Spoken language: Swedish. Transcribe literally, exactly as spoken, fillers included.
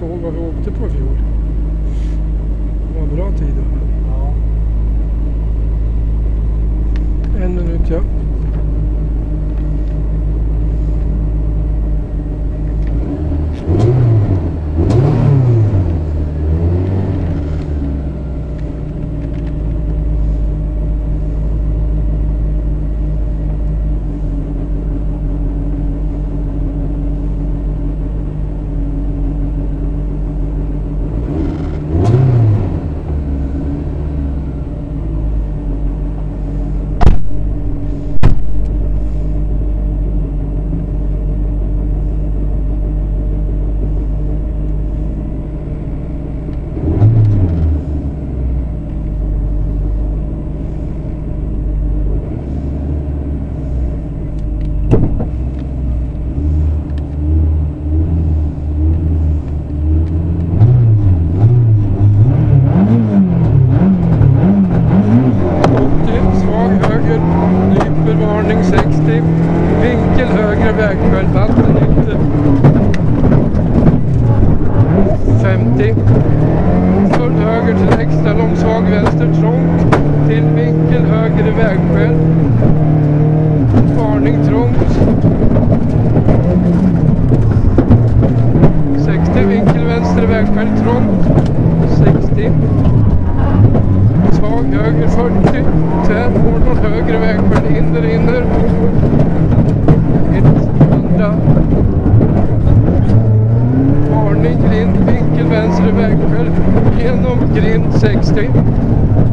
inte ihåg vad vi åkte på i fjol. Det var bra tid då. Ja. En minut, ja. sextio, vinkel högre vägskäl, vatten ytter femtio, full höger till extra lång svag vänster trångt till vinkel högre vägskäl, varning trångt sextio, vinkel vänster vägskäl trångt sextio, svag höger fyrtio, tvär fordon högre vägskäl inner inner hundra, varning grind vinkel vänster vägskäl genom grind sextio.